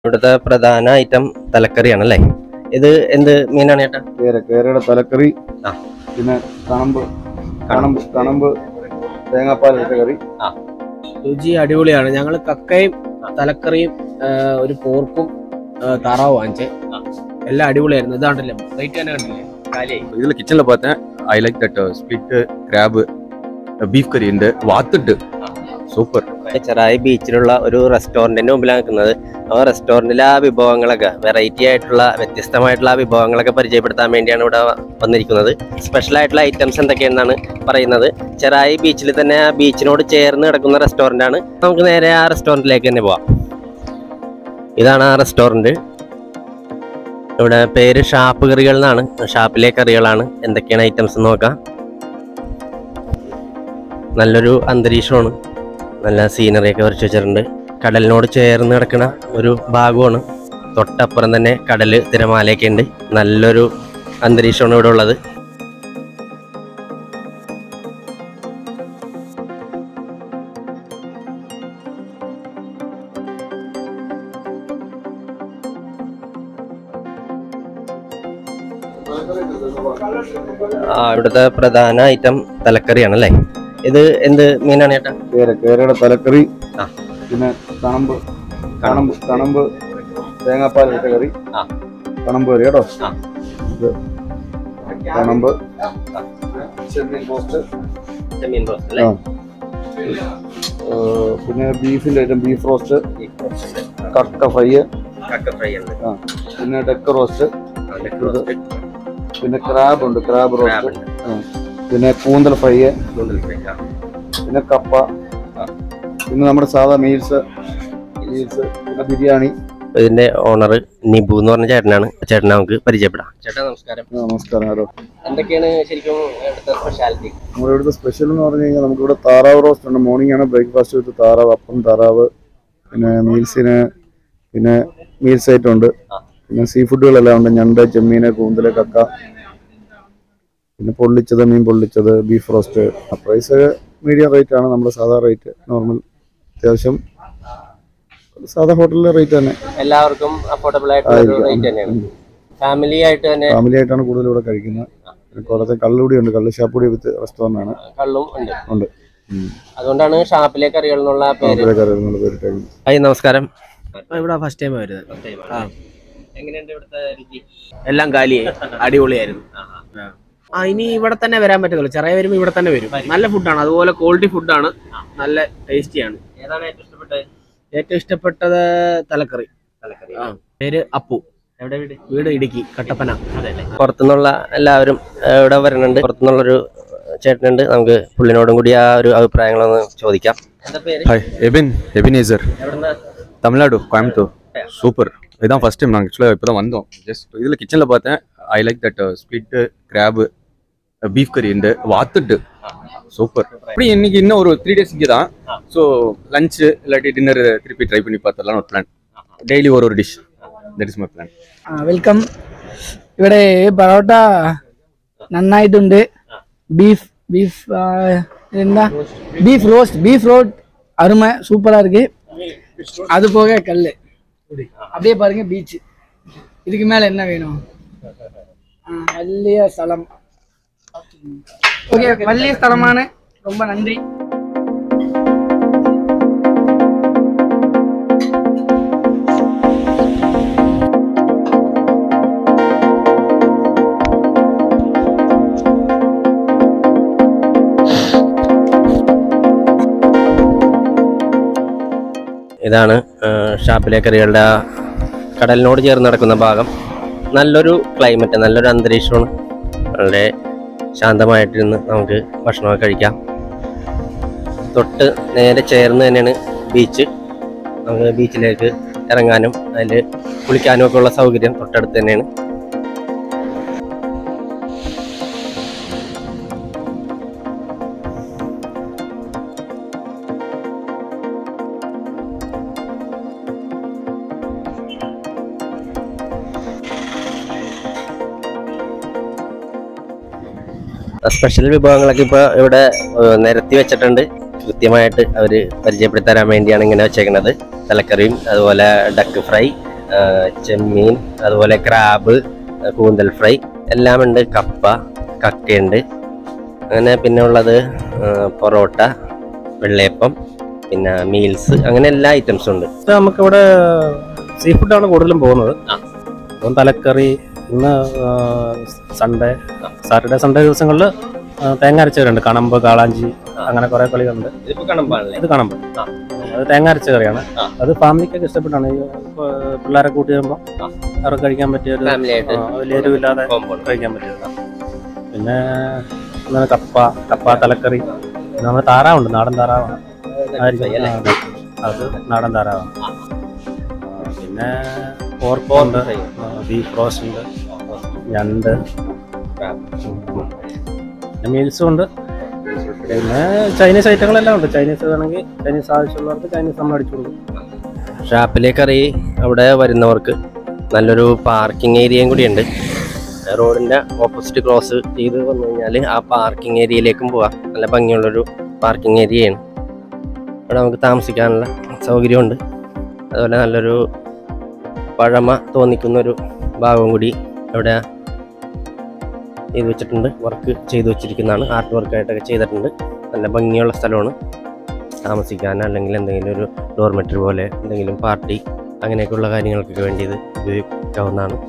ഇവിടുത്തെ പ്രധാന ഐറ്റം തലക്കറിയാണല്ലേ. ഇത് എന്ത് മീനാണ് ചേട്ടാ? കേരയുടെ തലക്കറി, പിന്നെ കണമ്പ് തേങ്ങാപ്പാൽ ഇട്ട കറി. രുചി അടിപൊളിയാണ്. ഞങ്ങൾ കക്കയും തലക്കറിയും ഒരു പോർക്കും താറാവ് വാങ്ങിച്ചേ. എല്ലാം അടിപൊളിയായിരുന്നു. ഇതാണ്ടല്ലേ റേറ്റ് തന്നെ കണ്ടില്ലേ? ഇതിൽ കിച്ചണിൽ பார்த்தேன். I like that split crab beef curry ഉണ്ട്, വാത്തിട്ട് സൂപ്പർ. ചെറായി ബീച്ചിലുള്ള ഒരു റെസ്റ്റോറന്റിന്റെ മുമ്പിലാണ് നിൽക്കുന്നത്. ആ റെസ്റ്റോറന്റിലെ ആ വിഭവങ്ങളൊക്കെ വെറൈറ്റി ആയിട്ടുള്ള വ്യത്യസ്തമായിട്ടുള്ള ആ വിഭവങ്ങളൊക്കെ പരിചയപ്പെടുത്താൻ വേണ്ടിയാണ് ഇവിടെ വന്നിരിക്കുന്നത്. സ്പെഷ്യൽ ആയിട്ടുള്ള ഐറ്റംസ് എന്തൊക്കെയാണെന്നാണ് പറയുന്നത്. ചെറായി ബീച്ചിൽ തന്നെ ആ ബീച്ചിനോട് ചേർന്ന് കിടക്കുന്ന റെസ്റ്റോറന്റ് ആണ്. നമുക്ക് നേരെ ആ റെസ്റ്റോറന്റിലേക്ക് തന്നെ പോവാം. ഇതാണ് ആ റെസ്റ്റോറന്റ്. ഇവിടെ പേര് ഷാപ്പ് കറികൾ എന്നാണ്. ഷാപ്പിലെ കറികളാണ്. എന്തൊക്കെയാണ് ഐറ്റംസ് നോക്കാം. നല്ലൊരു അന്തരീക്ഷമാണ്. നല്ല സീനറിയൊക്കെ വരച്ച് വെച്ചിട്ടുണ്ട്. കടലിനോട് ചേർന്ന് കിടക്കുന്ന ഒരു ഭാഗമാണ്. തൊട്ടപ്പുറം തന്നെ കടല് തിരമാലയൊക്കെ ഉണ്ട്. നല്ലൊരു അന്തരീക്ഷമാണ് ഇവിടെ ഉള്ളത്. ഇവിടുത്തെ പ്രധാന ഐറ്റം തലക്കറിയാണല്ലേ. ഇത് എന്ത് മീനാണ് ചേട്ടാ? കേരയുടെ തലക്കറി, പിന്നെ കണമ്പ് തേങ്ങാപ്പാൽ ഇട്ട കറി. കണമ്പ് കറി കേട്ടോ. ഇത് കണമ്പ് ചെമ്മീൻ റോസ്റ്റ്. പിന്നെ ബീഫിന്റെ ഐറ്റം ബീഫ് റോസ്റ്റ്, കക്ക ഫ്രൈ, പിന്നെ ഡെക്ക റോസ്റ്റ്, പിന്നെ ക്രാബ് ഉണ്ട്, ക്രാബ് റോസ്റ്റ്, പിന്നെ കൂന്തൽ ഫ്രൈ, പിന്നെ കപ്പ, പിന്നെ നമ്മുടെ സാധാ മീൽസ്, പിന്നെ ബിരിയാണി. ഇതിന്റെ ഓണർ നിബു എന്ന് പറഞ്ഞ ചേട്ടനാണ്. ചേട്ടനെ നമുക്ക് പരിചയപ്പെടാം. ചേട്ടാ നമസ്കാരം. നമസ്കാരം. എന്തൊക്കെയാണ് ശരിക്കും ഇവിടുത്തെ സ്പെഷ്യാലിറ്റി? നമ്മുടെ ഇവിടുത്തെ സ്പെഷ്യൽ എന്ന് പറഞ്ഞു കഴിഞ്ഞാൽ നമുക്കിവിടെ താറാവ് റോസ്റ്റ് ഉണ്ട്. മോർണിംഗ് ആണ് ബ്രേക്ക്ഫാസ്റ്റ് വിത്ത് താറാവ്, അപ്പം താറാവ്. പിന്നെ മീൽസിന് പിന്നെ മീൽസ് ഐറ്റം ഉണ്ട്. പിന്നെ സീ ഫുഡുകളെല്ലാം ഉണ്ട്. ഞണ്ട്, ചെമ്മീന്, കൂന്തല്, കക്ക, പിന്നെ പൊള്ളിച്ചത്, മീൻ പൊള്ളിച്ചത്, beef roast. Price medium rate ആണ്. നമ്മുടെ സാധാ റേറ്റ് നോർമൽ, അത്യാവശ്യം സാധാ ഹോട്ടലിലെ റേറ്റ് തന്നെ. എല്ലാവർക്കും അഫോർഡബിൾ ആയിട്ടുള്ള റേറ്റ് തന്നെയാണ്. ഫാമിലി ആയിട്ടാണ് കൂടുതൽ ഇവിടെ കഴിക്കുന്നത്. കുറച്ച് കള്ളുകൂടിയുണ്ട്, കള്ള് ഷാപ്പുകൂടി വിത്ത് റെസ്റ്റോറന്റ് ആണ്. കള്ളും ഉണ്ട്. അതുകൊണ്ടാണ് ഷാപ്പിലെ കറികൾ എന്നുള്ള പേര്. നമസ്കാരം. ഇവിടെ ഫസ്റ്റ് ടൈം വരുന്നത്. എങ്ങനെയുണ്ട് ഇവിടുത്തെ രുചി? എല്ലാം കാലിയായി, അടിപൊളിയായിരുന്നു. ഇനി ഇവിടെ തന്നെ വരാൻ പറ്റത്തുള്ളൂ. ചെറിയ വരുമ്പോൾ ഇവിടെ തന്നെ വരും. നല്ല ഫുഡാണ്, അതുപോലെ ക്വാളിറ്റി ഫുഡാണ്, നല്ല ടേസ്റ്റിയാണ്. ഏതാണ് ഏറ്റവും ഇഷ്ടപ്പെട്ടത്? ഏറ്റവും ഇഷ്ടപ്പെട്ടത് തലക്കറി. പേര് അപ്പു. എവിടെ വീട് ഇടുക്കി, കട്ടപ്പന. പുറത്തുനിന്നുള്ള എല്ലാവരും ഇവിടെ വരുന്നുണ്ട്. പുറത്തുനിന്നുള്ളൊരു ചേട്ടനുണ്ട്. നമുക്ക് പുള്ളിനോടും കൂടി ആ ഒരു അഭിപ്രായങ്ങളൊന്ന് ചോദിക്കാം. എന്താ പേര്? എബിനേസർ, തമിഴ്നാട്, കോയമ്പത്തൂർ. சூப்பர். இதுதான் ஃபர்ஸ்ட் டைம் நாங்கள் ஆக்சுவலாக இப்போ தான் வந்தோம். ஜஸ்ட் இதில் கிச்சனில் பார்த்தேன். I like that split crab beef curry உண்டு, வாத்துட்டு சூப்பர். அப்படி இன்னைக்கு இன்னும் ஒரு 3 days இங்கே தான். ஸோ லஞ்சு இல்லாட்டி டின்னர் திருப்பி ட்ரை பண்ணி பார்த்துடலாம் ஒரு பிளான். ഡെയിലി ഓരോ dish. That is my plan. Welcome. ഇവിടെ പൊറോട്ട നന്നായിട്ടുണ്ട്. ബീഫ് എന്താ ബീഫ് റോസ്റ്റ് அருமை சூப்பரா இருக்கு. அது போக கல் அப்படியே பாருங்க பீச். இதுக்கு மேல என்ன வேணும்? வள்ளிய ஸ்தலம். ஓகே, வள்ளிய ஸ்தலமான ரொம்ப நன்றி. ഇതാണ് ഷാപ്പിലെ കറികളുടെ കടലിനോട് ചേർന്ന് നടക്കുന്ന ഭാഗം. നല്ലൊരു ക്ലൈമറ്റ്, നല്ലൊരു അന്തരീക്ഷമാണ്. വളരെ ശാന്തമായിട്ടിരുന്ന് നമുക്ക് ഭക്ഷണമൊക്കെ കഴിക്കാം. തൊട്ട് നേരെ ചേർന്ന് തന്നെയാണ് ബീച്ച്. നമുക്ക് ബീച്ചിലേക്ക് ഇറങ്ങാനും അതിൽ കുളിക്കാനും ഒക്കെ ഉള്ള സൗകര്യം തൊട്ടടുത്ത് തന്നെയാണ്. സ്പെഷ്യൽ വിഭവങ്ങളൊക്കെ ഇപ്പോൾ ഇവിടെ നിരത്തി വെച്ചിട്ടുണ്ട്. കൃത്യമായിട്ട് അവർ പരിചയപ്പെടുത്തി തരാൻ വേണ്ടിയാണ് ഇങ്ങനെ വെച്ചേക്കുന്നത്. തലക്കറിയും അതുപോലെ ഡക്ക് ഫ്രൈ, ചെമ്മീൻ, അതുപോലെ ക്രാബ്, കൂന്തൽ ഫ്രൈ എല്ലാം ഉണ്ട്. കപ്പ, കക്കയുണ്ട്. അങ്ങനെ പിന്നെ ഉള്ളത് പൊറോട്ട, വെള്ളയപ്പം, പിന്നെ മീൽസ്, അങ്ങനെ എല്ലാ ഐറ്റംസും ഉണ്ട്. നമുക്കിവിടെ സീ ഫുഡാണ് കൂടുതലും പോകുന്നത്. അപ്പം തലക്കറി, ഇന്ന് സൺഡേ, സാറ്റർഡേ സൺഡേ ദിവസങ്ങളിൽ തേങ്ങ അരച്ച കറിയുണ്ട്. കണമ്പ്, കാളാഞ്ചി, അങ്ങനെ കുറെ കളികളുണ്ട്. ഇത് കണമ്പ്, അത് തേങ്ങ അരച്ച കറിയാണ്. അത് ഫാമിലിക്കൊക്കെ ഇഷ്ടപ്പെട്ടാണ്. പിള്ളേരെ കൂട്ടി വരുമ്പോൾ അവർക്ക് കഴിക്കാൻ പറ്റിയ ഒരു വലിയ എരിവില്ലാതെ കഴിക്കാൻ പറ്റിയത്. പിന്നെ കപ്പ, തലക്കറി, നമ്മുടെ താറാവുണ്ട്, നാടൻ താറാവാണ്. അത് നാടൻ താറാവാണ്. പിന്നെ പോർക്കുണ്ട്, ബീഫ് റോസ്റ്റ് ഉണ്ട്, ഞണ്ട്, മീൽസും ഉണ്ട്. പിന്നെ ചൈനീസ് ഐറ്റങ്ങളെല്ലാം ഉണ്ട്. ചൈനീസ് വേണമെങ്കിൽ ചൈനീസ് ആവശ്യമുള്ളവർക്ക് ചൈനീസ് നമ്മൾ അടിച്ചു കൊടുക്കും. ഷാപ്പിലേക്ക് അറിയി അവിടെ വരുന്നവർക്ക് നല്ലൊരു പാർക്കിംഗ് ഏരിയയും കൂടിയുണ്ട്. റോഡിൻ്റെ ഓപ്പോസിറ്റ് ക്രോസ് ചെയ്ത് വന്നു കഴിഞ്ഞാൽ ആ പാർക്കിംഗ് ഏരിയയിലേക്കും പോവാം. നല്ല ഭംഗിയുള്ളൊരു പാർക്കിംഗ് ഏരിയയാണ്. ഇവിടെ നമുക്ക് താമസിക്കാനുള്ള സൗകര്യമുണ്ട്. അതുപോലെ നല്ലൊരു പഴമ തോന്നിക്കുന്നൊരു ഭാഗവും കൂടി ഇവിടെ ചെയ്ത് വെച്ചിട്ടുണ്ട്. വർക്ക് ചെയ്ത് വെച്ചിരിക്കുന്നതാണ്. ആർട്ട് വർക്കായിട്ടൊക്കെ ചെയ്തിട്ടുണ്ട്. നല്ല ഭംഗിയുള്ള സ്ഥലമാണ് താമസിക്കാൻ, അല്ലെങ്കിൽ എന്തെങ്കിലും ഒരു ഡോർമെറ്ററി പോലെ എന്തെങ്കിലും പാർട്ടി അങ്ങനെയൊക്കെയുള്ള കാര്യങ്ങൾക്കൊക്കെ വേണ്ടി ഇത് ഉപയോഗിക്കാവുന്നതാണ്.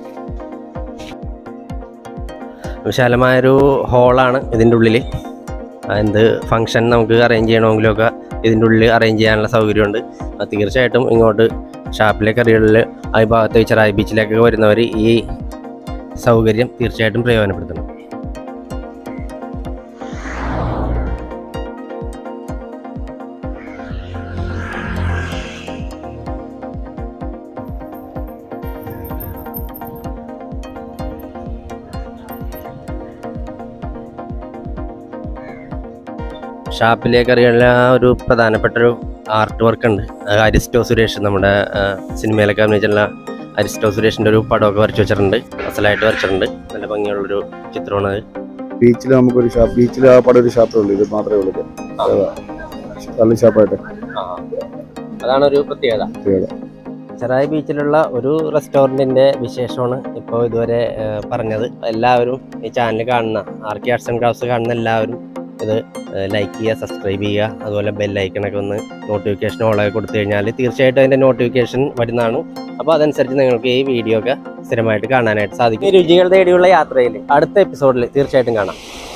വിശാലമായൊരു ഹോളാണ് ഇതിൻ്റെ ഉള്ളിൽ. എന്ത് ഫങ്ഷൻ നമുക്ക് അറേഞ്ച് ചെയ്യണമെങ്കിലൊക്കെ ഇതിൻ്റെ ഉള്ളിൽ അറേഞ്ച് ചെയ്യാനുള്ള സൗകര്യമുണ്ട്. തീർച്ചയായിട്ടും ഇങ്ങോട്ട് ഷാപ്പിലെ കറികളിൽ ആ ഭാഗത്ത് ചെറായി ബീച്ചിലേക്കൊക്കെ വരുന്നവർ ഈ സൗകര്യം തീർച്ചയായിട്ടും പ്രയോജനപ്പെടുത്തണം. ഷാപ്പിലെ കറികളിലെ ഒരു പ്രധാനപ്പെട്ടൊരു ആർട്ട് വർക്ക് ഉണ്ട്. അരിസ്റ്റോ സുരേഷ്, നമ്മുടെ സിനിമയിലൊക്കെ അഭിനയിച്ചുള്ള അരിസ്റ്റോ സുരേഷിൻ്റെ ഒരു പടമൊക്കെ വരച്ചു വെച്ചിട്ടുണ്ട്. അസലായിട്ട് വരച്ചിട്ടുണ്ട്. നല്ല ഭംഗിയുള്ളൊരു ചിത്രമാണ് അത്. ബീച്ചിൽ നമുക്കൊരു ഷാപ്പ്, ബീച്ചിൽ ആ പടം ഒരു ഷാപ്പേ ഉള്ളൂ. ഇത് മാത്രമേ ഉള്ളൂ കള്ളി ഷാപ്പായിട്ട്. അതാണ് ഒരു പ്രത്യേകത. ചെറായി ബീച്ചിലുള്ള ഒരു റെസ്റ്റോറൻറ്റിൻ്റെ വിശേഷമാണ് ഇപ്പോൾ ഇതുവരെ പറഞ്ഞത്. എല്ലാവരും ഈ ചാനൽ കാണുന്ന ആർക്കി ആർട്സ് ആൻഡ് ക്രാഫ്റ്റ്സ് കാണുന്ന എല്ലാവരും ഇത് ലൈക്ക് ചെയ്യുക, സബ്സ്ക്രൈബ് ചെയ്യുക. അതുപോലെ ബെല്ലൈക്കണൊക്കെ ഒന്ന് നോട്ടിഫിക്കേഷൻ ഓളൊക്കെ കൊടുത്തു കഴിഞ്ഞാൽ തീർച്ചയായിട്ടും അതിൻ്റെ നോട്ടിഫിക്കേഷൻ വരുന്നതാണ്. അപ്പോൾ അതനുസരിച്ച് നിങ്ങൾക്ക് ഈ വീഡിയോ ഒക്കെ സ്ഥിരമായിട്ട് കാണാനായിട്ട് സാധിക്കും. രുചികൾ തേടിയുള്ള യാത്രയിൽ അടുത്ത എപ്പിസോഡിൽ തീർച്ചയായിട്ടും കാണാം.